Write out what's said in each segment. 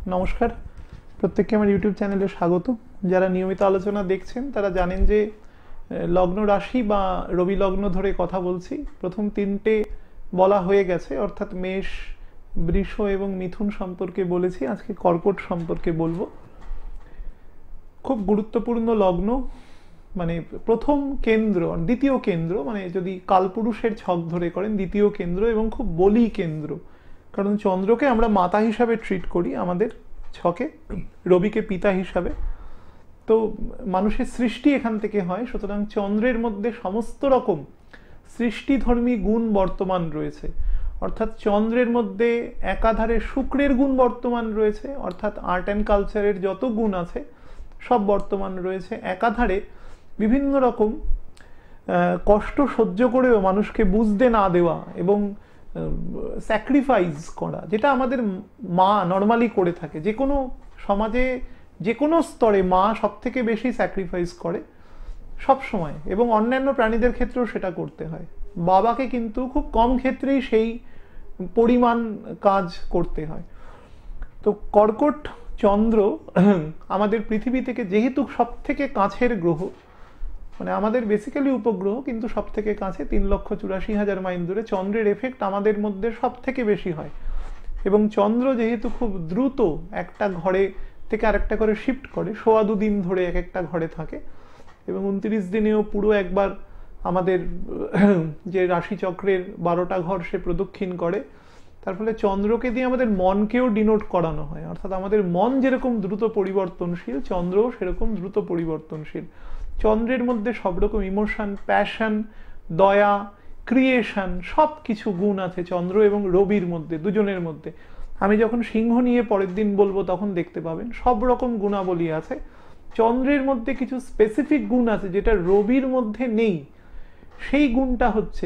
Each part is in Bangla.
নমস্কার, প্রত্যেককে আমার ইউটিউব চ্যানেলে স্বাগত। যারা নিয়মিত আলোচনা দেখছেন তারা জানেন যে লগ্ন রাশি বা রবি লগ্ন ধরে কথা বলছি। প্রথম তিনটে বলা হয়ে গেছে, অর্থাৎ মেষ, বৃষ এবং মিথুন সম্পর্কে বলেছি। আজকে কর্কট সম্পর্কে বলবো। খুব গুরুত্বপূর্ণ লগ্ন, মানে প্রথম কেন্দ্র, দ্বিতীয় কেন্দ্র, মানে যদি কালপুরুষের ছক ধরে করেন দ্বিতীয় কেন্দ্র এবং খুব বলি কেন্দ্র। কারণ চন্দ্রকে আমরা মাতা হিসাবে ট্রিট করি আমাদের ছকে, রবিকে পিতা হিসাবে। তো মানুষের সৃষ্টি এখান থেকে হয়, সুতরাং চন্দ্রের মধ্যে সমস্ত রকম সৃষ্টিধর্মী গুণ বর্তমান রয়েছে। অর্থাৎ চন্দ্রের মধ্যে একাধারে শুক্রের গুণ বর্তমান রয়েছে, অর্থাৎ আর্ট অ্যান্ড কালচারের যত গুণ আছে সব বর্তমান রয়েছে। একাধারে বিভিন্ন রকম কষ্ট সহ্য করেও মানুষকে বুঝতে না দেওয়া এবং স্যাক্রিফাইস করা, যেটা আমাদের মা নর্মালি করে থাকে। যে কোনো সমাজে যে কোনো স্তরে মা সব থেকে বেশি স্যাক্রিফাইস করে সব সময়, এবং অন্যান্য প্রাণীদের ক্ষেত্রেও সেটা করতে হয়। বাবাকে কিন্তু খুব কম ক্ষেত্রেই সেই পরিমাণ কাজ করতে হয়। তো কর্কট চন্দ্র আমাদের পৃথিবী থেকে যেহেতু সব থেকে কাছের গ্রহ, মানে আমাদের বেসিক্যালি উপগ্রহ, কিন্তু সব থেকে কাছে 3,84,000 মাইল দূরে, চন্দ্রের এফেক্ট আমাদের মধ্যে সব থেকে বেশি হয়। এবং চন্দ্র যেহেতু খুব দ্রুত একটা ঘরে থেকে আরেকটা করে শিফট করে, 1.25 দিন ধরে এক একটা ঘরে থাকে, এবং 29 দিনেও পুরো একবার আমাদের যে রাশিচক্রের 12টা ঘর সে প্রদক্ষিণ করে। তার ফলে চন্দ্রকে দিয়ে আমাদের মনকেও ডিনোট করানো হয়। অর্থাৎ আমাদের মন যেরকম দ্রুত পরিবর্তনশীল, চন্দ্রও সেরকম দ্রুত পরিবর্তনশীল। চন্দ্রের মধ্যে সব রকম ইমোশন, প্যাশন, দয়া, ক্রিয়েশন, সব কিছু গুণ আছে চন্দ্র এবং রবির মধ্যে, দুজনের মধ্যে। আমি যখন সিংহ নিয়ে পরের দিন বলবো তখন দেখতে পাবেন সব রকম গুণাবলী আছে। চন্দ্রের মধ্যে কিছু স্পেসিফিক গুণ আছে যেটা রবির মধ্যে নেই। সেই গুণটা হচ্ছে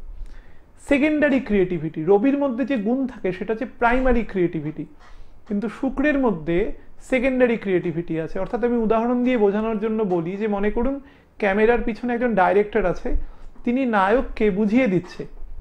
সেকেন্ডারি ক্রিয়েটিভিটি। রবির মধ্যে যে গুণ থাকে সেটা হচ্ছে প্রাইমারি ক্রিয়েটিভিটি, কিন্তু শুক্রের মধ্যে সেকেন্ডারি ক্রিয়েটিভিটি আছে। অর্থাৎ আমি উদাহরণ দিয়ে বোঝানোর জন্য বলি যে, মনে করুন ক্যামেরার পিছনে একজন ডাইরেক্টর আছে, তিনি নায়ককে বুঝিয়ে দিচ্ছে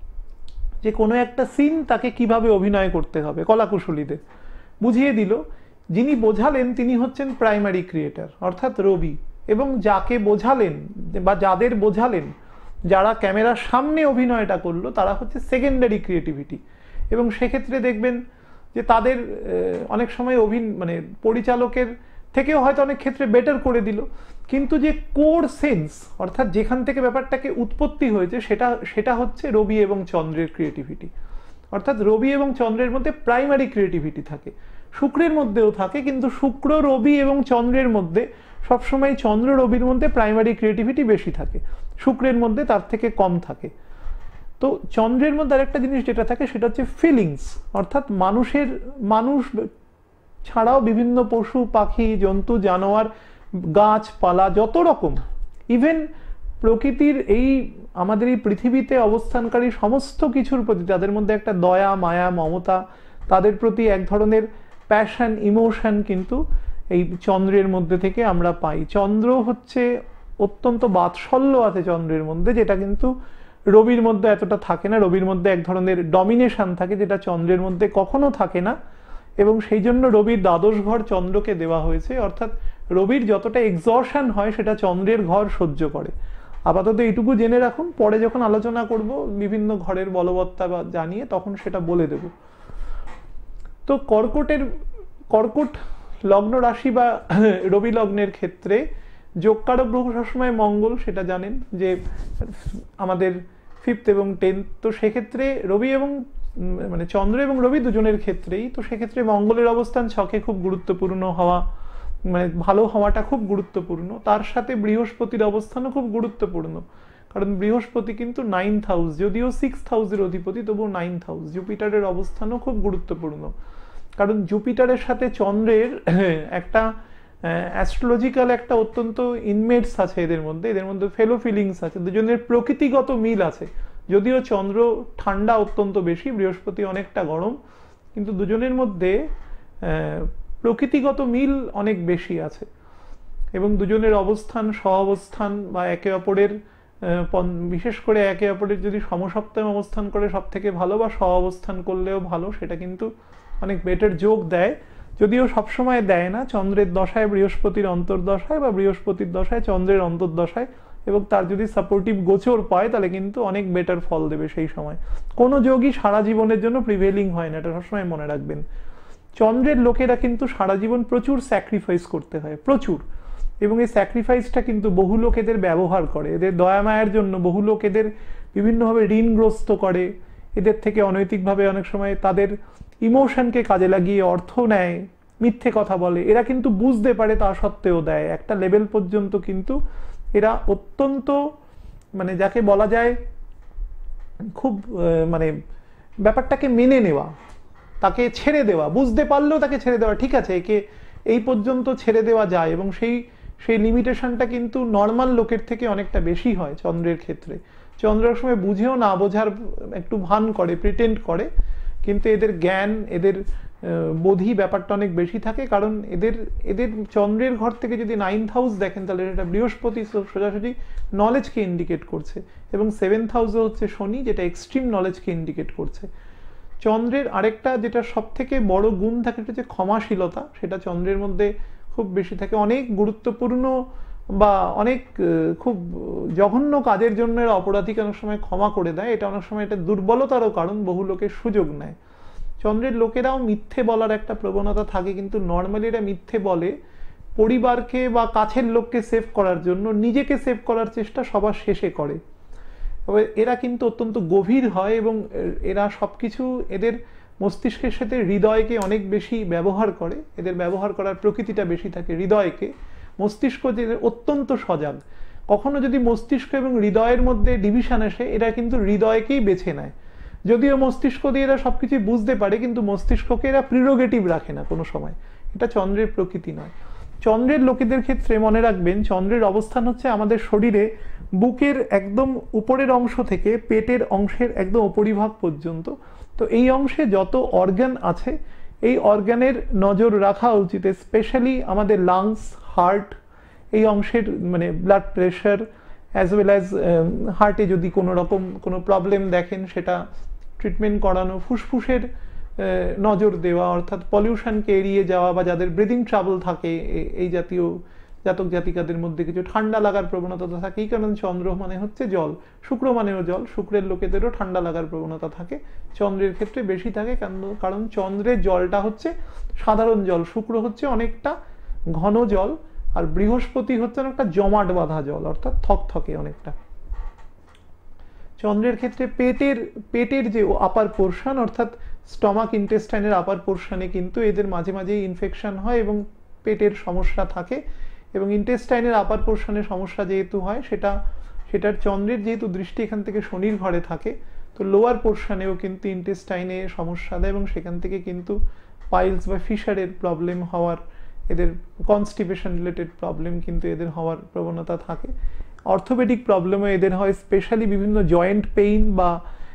যে কোনো একটা সিন তাকে কিভাবে অভিনয় করতে হবে, কলাকুশলীদের বুঝিয়ে দিল। যিনি বোঝালেন তিনি হচ্ছেন প্রাইমারি ক্রিয়েটার, অর্থাৎ রবি। এবং যাকে বোঝালেন বা যাদের বোঝালেন, যারা ক্যামেরার সামনে অভিনয়টা করলো, তারা হচ্ছে সেকেন্ডারি ক্রিয়েটিভিটি। এবং সেক্ষেত্রে দেখবেন যে তাদের অনেক সময় মানে পরিচালকের থেকেও হয়তো অনেক ক্ষেত্রে বেটার করে দিল, কিন্তু যে কোর সেন্স, অর্থাৎ যেখান থেকে ব্যাপারটাকে উৎপত্তি হয়েছে, সেটা হচ্ছে রবি এবং চন্দ্রের ক্রিয়েটিভিটি। অর্থাৎ রবি এবং চন্দ্রের মধ্যে প্রাইমারি ক্রিয়েটিভিটি থাকে, শুক্রের মধ্যেও থাকে, কিন্তু শুক্র, রবি এবং চন্দ্রের মধ্যে সবসময় চন্দ্র রবির মধ্যে প্রাইমারি ক্রিয়েটিভিটি বেশি থাকে, শুক্রের মধ্যে তার থেকে কম থাকে। তো চন্দ্রের মধ্যে আরেকটা জিনিস যেটা থাকে সেটা হচ্ছে ফিলিংস। অর্থাৎ মানুষ ছাড়াও বিভিন্ন পশু পাখি, জন্তু, জানোয়ার, গাছপালা, যত রকম, ইভেন প্রকৃতির আমাদের এই পৃথিবীতে অবস্থানকারী সমস্ত কিছুর প্রতি তাদের মধ্যে একটা দয়া, মায়া, মমতা, তাদের প্রতি এক ধরনের প্যাশন, ইমোশন কিন্তু এই চন্দ্রের মধ্যে থেকে আমরা পাই। চন্দ্র হচ্ছে অত্যন্ত বাৎসল্য আছে চন্দ্রের মধ্যে, যেটা কিন্তু রবির মধ্যে এতটা থাকে না। রবির মধ্যে এক ধরনের ডমিনেশন থাকে, যেটা চন্দ্রের মধ্যে কখনো থাকে না। এবং সেই জন্য রবির দ্বাদশ ঘর চন্দ্রকে দেওয়া হয়েছে। অর্থাৎ রবির যতটা এক্সর্শন হয় সেটা চন্দ্রের ঘর সহ্য করে। আপাতত এইটুকু জেনে রাখুন, পরে যখন আলোচনা করব বিভিন্ন ঘরের বলবত্তা বা জানিয়ে, তখন সেটা বলে দেব। তো কর্কট লগ্ন রাশি বা রবি লগ্নের ক্ষেত্রে যোগকারক গ্রহ সবসময় মঙ্গল, সেটা জানেন যে আমাদের 5th এবং 10th। তো সেক্ষেত্রে রবি এবং মানে চন্দ্র এবং রবি দুজনের ক্ষেত্রেই, তো সেক্ষেত্রে মঙ্গলের অবস্থান ছকে খুব গুরুত্বপূর্ণ হওয়া, মানে ভালো হওয়াটা খুব গুরুত্বপূর্ণ। তার সাথে বৃহস্পতির অবস্থানও খুব গুরুত্বপূর্ণ, কারণ বৃহস্পতি কিন্তু 9th হাউস, যদিও 6th হাউসের অধিপতি, তবুও 9th হাউস। জুপিটারের অবস্থানও খুব গুরুত্বপূর্ণ, কারণ জুপিটারের সাথে চন্দ্রের একটা অ্যাস্ট্রোলজিক্যাল একটা অত্যন্ত ইনমেটস আছে এদের মধ্যে ফেলো ফিলিংস আছে, দুজনের প্রকৃতিগত মিল আছে। যদিও চন্দ্র ঠান্ডা অত্যন্ত বেশি, বৃহস্পতি অনেকটা গরম, কিন্তু দুজনের মধ্যে প্রকৃতিগত মিল অনেক বেশি আছে। এবং দুজনের অবস্থান, সহাবস্থান বা একে অপরের বিশেষ করে একে অপরের যদি সমসপ্তম অবস্থান করে সব থেকে ভালো, বা সহাবস্থান করলেও ভালো, সেটা কিন্তু অনেক বেটার যোগ দেয় যদিও সবসময় দেয় না, চন্দ্রের দশায় বৃহস্পতির অন্তর্দশায় বা বৃহস্পতির দশায় চন্দ্রের অন্তর্দশায়, এবং তার যদি সাপোর্টিভ গোচর পায় তাহলে কিন্তু অনেক বেটার ফল দেবে সেই সময়। কোনো যোগই সারা জীবনের জন্য প্রিভেলিং হয় না, এটা সবসময় মনে রাখবেন। চন্দ্রের লোকেরা কিন্তু সারা জীবন প্রচুর স্যাক্রিফাইস করতে হয়, প্রচুর, এবং এই স্যাক্রিফাইসটা কিন্তু বহু লোক এদের ব্যবহার করে, এদের দয়া মায়ের জন্য বহু লোক এদের বিভিন্নভাবে ঋণগ্রস্ত করে, এদের থেকে অনৈতিকভাবে অনেক সময় তাদের ইমোশনকে কাজে লাগিয়ে অর্থ নেয়, মিথ্যে কথা বলে। এরা কিন্তু বুঝতে পারে, তা সত্ত্বেও দেয়। একটা লেভেল পর্যন্ত কিন্তু এরা অত্যন্ত, মানে যাকে বলা যায় খুব মানে ব্যাপারটাকে মেনে নেওয়া, তাকে ছেড়ে দেওয়া, বুঝতে পারলেও তাকে ছেড়ে দেওয়া, ঠিক আছে একে এই পর্যন্ত ছেড়ে দেওয়া যায়, এবং সেই লিমিটেশনটা কিন্তু নর্মাল লোকের থেকে অনেকটা বেশি হয় চন্দ্রের ক্ষেত্রে। চন্দ্রের সময় বুঝেও না বোঝার একটু ভান করে, প্রিটেন্ড করে, কিন্তু এদের জ্ঞান, এদের বোধি ব্যাপারটা অনেক বেশি থাকে, কারণ এদের চন্দ্রের ঘর থেকে যদি 9th হাউস দেখেন তাহলে এটা বৃহস্পতি সোজাসুজি নলেজকে ইন্ডিকেট করছে, এবং 7th হাউসে হচ্ছে শনি, যেটা এক্সট্রিম নলেজকে ইন্ডিকেট করছে। চন্দ্রের আরেকটা যেটা সব থেকে বড় গুণ থাকে সেটা হচ্ছে ক্ষমাশীলতা, সেটা চন্দ্রের মধ্যে খুব বেশি থাকে। অনেক গুরুত্বপূর্ণ বা অনেক খুব জঘন্য কাজের জন্য এরা অপরাধীকে অনেক সময় ক্ষমা করে দেয়, এটা অনেক সময় এটা দুর্বলতারও কারণ, বহু লোকের সুযোগ নেয়। চন্দ্রের লোকেরাও মিথ্যে বলার একটা প্রবণতা থাকে, কিন্তু নর্মালি এরা মিথ্যে বলে পরিবারকে বা কাছের লোককে সেভ করার জন্য, নিজেকে সেভ করার চেষ্টা সবার শেষে করে। তবে এরা কিন্তু অত্যন্ত গভীর হয়, এবং এরা সবকিছু এদের মস্তিষ্কের সাথে হৃদয়কে অনেক বেশি ব্যবহার করে, এদের ব্যবহার করার প্রকৃতিটা বেশি থাকে হৃদয়কে। মস্তিষ্ক যে অত্যন্ত সজাগ, কখনো যদি মস্তিষ্ক এবং হৃদয়ের মধ্যে ডিভিশন আসে, এরা কিন্তু হৃদয়কেই বেছে নেয়। যদিও মস্তিষ্ক দিয়ে এরা সবকিছু বুঝতে পারে, কিন্তু মস্তিষ্ককে এরা প্রিরোগেটিভ রাখে না কোনো সময়, এটা চন্দ্রের প্রকৃতি নয়। চন্দ্রের লোকেদের ক্ষেত্রে মনে রাখবেন, চন্দ্রের অবস্থান হচ্ছে আমাদের শরীরে বুকের একদম উপরের অংশ থেকে পেটের অংশের একদম উপরিভাগ পর্যন্ত। তো এই অংশে যত অর্গান আছে, এই অর্গানের নজর রাখা উচিত, স্পেশালি আমাদের লাংস, হার্ট, এই অংশের মানে blood pressure, as well as হার্টে যদি কোনো রকম কোনো প্রবলেম দেখেন সেটা ট্রিটমেন্ট করানো, ফুসফুসের নজর দেওয়া, অর্থাৎ পলিউশনকে এড়িয়ে যাওয়া, বা যাদের ব্রিদিং ট্রাবল থাকে এই জাতীয় জাতক জাতিকাদের মধ্যে কিছু ঠান্ডা লাগার প্রবণতা থাকে, এই কারণে চন্দ্র মানে হচ্ছে জল, শুক্র মানেও জল, শুক্রের লোকেদেরও ঠান্ডা লাগার প্রবণতা থাকে, চন্দ্রের ক্ষেত্রে বেশি থাকে, কারণ চন্দ্রের জলটা হচ্ছে সাধারণ জল, শুক্র হচ্ছে অনেকটা ঘন জল, আর বৃহস্পতি হচ্ছে অনেকটা জমাট বাঁধা জল, অর্থাৎ থকথকে অনেকটা। চন্দ্রের ক্ষেত্রে পেটের যে আপার পোর্শন, অর্থাৎ স্টমাক ইন্টেস্টাইনের আপার পোর্শনে কিন্তু এদের মাঝে মাঝে ইনফেকশন হয় এবং পেটের সমস্যা থাকে, এবং ইন্টেস্টাইনের আপার পোর্শনে সমস্যা যেহেতু হয়, সেটার চন্দ্রের যেহেতু দৃষ্টি এখান থেকে শনির ঘরে থাকে, তো লোয়ার পোর্শনেও কিন্তু ইন্টেস্টাইনে সমস্যা দেয়, এবং সেখান থেকে কিন্তু পাইলস বা ফিশারের প্রবলেম হওয়ার, এদের কনস্টিপেশন রিলেটেড প্রবলেম কিন্তু এদের হওয়ার প্রবণতা থাকে। অর্থোপেডিক প্রবলেমও এদের হয়, স্পেশালি বিভিন্ন জয়েন্ট পেইন বা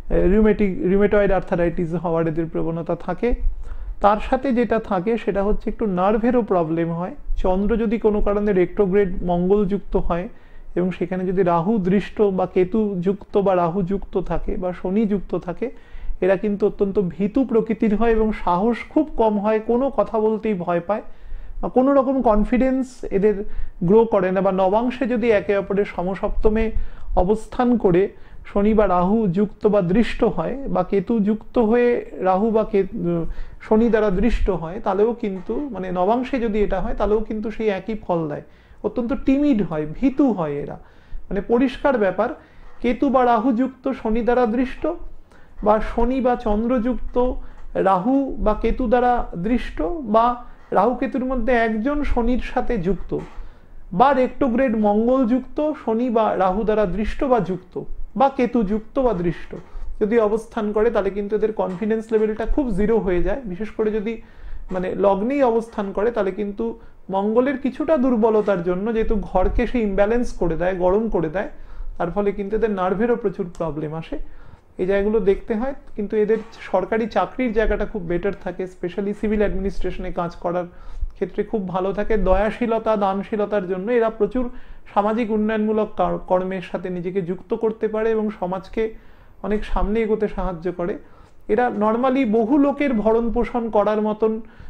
রিউমেটয়েড আর্থারাইটিস হওয়ার এদের প্রবণতা থাকে। তার সাথে যেটা থাকে সেটা হচ্ছে একটু নার্ভেরও প্রবলেম হয়। চন্দ্র যদি কোনো কারণে রেট্রোগ্রেড মঙ্গল যুক্ত হয়, এবং সেখানে যদি রাহু দৃষ্ট বা কেতু যুক্ত বা রাহু যুক্ত থাকে বা শনি যুক্ত থাকে, এরা কিন্তু অত্যন্ত ভীতু প্রকৃতির হয়, এবং সাহস খুব কম হয়, কোনো কথা বলতেই ভয় পায়, বা কোনো রকম কনফিডেন্স এদের গ্রো করে না। বা নবাংশে যদি একে অপরের সমসপ্তমে অবস্থান করে শনি বা রাহু যুক্ত বা দৃষ্ট হয়, বা কেতু যুক্ত হয়ে রাহু বা শনি দ্বারা দৃষ্ট হয়, তাহলেও কিন্তু মানে নবাংশে যদি এটা হয় তাহলেও কিন্তু সেই একই ফল দেয়, অত্যন্ত টিমিড হয়, ভীতু হয় এরা। মানে পরিষ্কার ব্যাপার, কেতু বা রাহু যুক্ত শনি দ্বারা দৃষ্ট, বা শনি বা চন্দ্রযুক্ত রাহু বা কেতু দ্বারা দৃষ্ট, বা রাহু কেতুর মধ্যে একজন শনির সাথে যুক্ত, বা রেট্রোগ্রেড মঙ্গল যুক্ত শনি বা রাহু দ্বারা দৃষ্ট বা যুক্ত, বা কেতু যুক্ত বা দৃষ্ট যদি অবস্থান করে, তাহলে কিন্তু এদের কনফিডেন্স লেভেলটা খুব জিরো হয়ে যায়। বিশেষ করে যদি মানে লগ্নেই অবস্থান করে, তাহলে কিন্তু মঙ্গলের কিছুটা দুর্বলতার জন্য, যেহেতু ঘরকে সে ইমব্যালেন্স করে দেয়, গরম করে দেয়, তার ফলে কিন্তু এদের নার্ভেরও প্রচুর প্রবলেম আসে। এই জায়গাগুলো দেখতে হয়। কিন্তু এদের সরকারি চাকরির জায়গাটা খুব বেটার থাকে, স্পেশালি সিভিল অ্যাডমিনিস্ট্রেশনে কাজ করার ক্ষেত্রে খুব ভালো থাকে। দয়াশীলতা, দানশীলতার জন্য এরা প্রচুর সামাজিক উন্নয়নমূলক কর্মের সাথে নিজেকে যুক্ত করতে পারে এবং সমাজকে অনেক সামনে এগোতে সাহায্য করে। এরা নর্মালি বহু লোকের ভরণ পোষণ করার মতন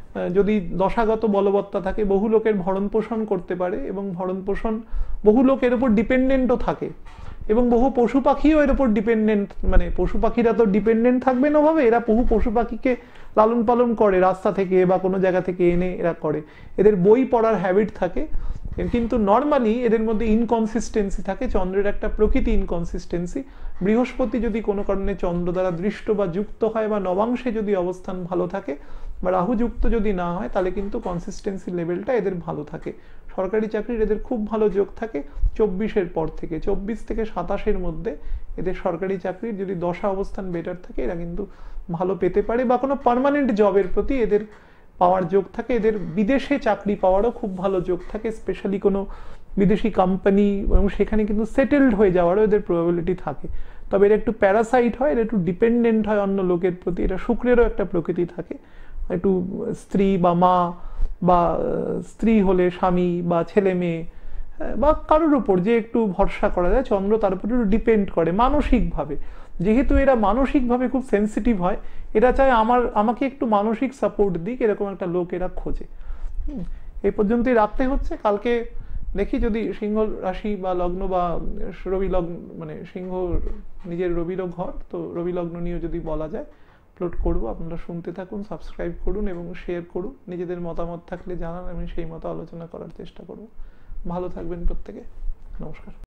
যদি দশাগত বলবত্তা থাকে, বহু লোকের ভরণ পোষণ করতে পারে এবং ভরণ পোষণ বহু লোক এর উপর ডিপেন্ডেন্টও থাকে এবং বহু পশু পাখিও এর উপর ডিপেন্ডেন্ট, মানে পশু পাখিরা তো ডিপেন্ডেন্ট থাকবে না ভাবে, এরা বহু পশু পাখিকে লালন পালন করে, রাস্তা থেকে বা কোনো জায়গা থেকে এনে এরা করে, এদের বই পড়ার হ্যাবিট থাকে। কিন্তু নর্মালি এদের মধ্যে ইনকনসিস্টেন্সি থাকে, চন্দ্রের একটা প্রকৃতি ইনকনসিস্টেন্সি। বৃহস্পতি যদি কোনো কারণে চন্দ্র দ্বারা দৃষ্ট বা যুক্ত হয় বা নবাংশে যদি অবস্থান ভালো থাকে বা রাহু যুক্ত যদি না হয়, তাহলে কিন্তু কনসিস্টেন্সি লেভেলটা এদের ভালো থাকে। সরকারি চাকরির এদের খুব ভালো যোগ থাকে 24-এর পর থেকে, 24 থেকে 27-এর মধ্যে এদের সরকারি চাকরির যদি দশা অবস্থান বেটার থাকে, এরা কিন্তু ভালো পেতে পারে বা কোনো পার্মানেন্ট জবের প্রতি এদের পাওয়ার যোগ থাকে। এদের বিদেশে চাকরি পাওয়ারও খুব ভালো যোগ থাকে, স্পেশালি কোনো বিদেশি কোম্পানি, এবং সেখানে কিন্তু সেটেলড হয়ে যাওয়ারও এদের প্রবাবিলিটি থাকে। তবে এরা একটু প্যারাসাইট হয়, এরা একটু ডিপেন্ডেন্ট হয় অন্য লোকের প্রতি, এটা শুক্রেরও একটা প্রকৃতি থাকে, একটু স্ত্রী বা মা বা স্ত্রী হলে স্বামী বা ছেলে মেয়ে বা কারোর উপর যে একটু ভরসা করা যায়, চন্দ্র তার উপর একটু ডিপেন্ড করে মানসিকভাবে। যেহেতু এরা মানসিকভাবে খুব সেন্সিটিভ হয়, এরা চায় আমাকে একটু মানসিক সাপোর্ট দিক, এরকম একটা লোক এরা খোঁজে। এই পর্যন্তই রাখতে হচ্ছে। কালকে দেখি যদি সিংহ রাশি বা লগ্ন বা রবি লগ্ন, মানে সিংহ নিজের রবিরও ঘর, তো রবি লগ্ন নিয়েও যদি বলা যায় আপলোড করবো। আপনারা শুনতে থাকুন, সাবস্ক্রাইব করুন এবং শেয়ার করুন। নিজেদের মতামত থাকলে জানান, আমি সেই মতো আলোচনা করার চেষ্টা করব। ভালো থাকবেন প্রত্যেকে। নমস্কার।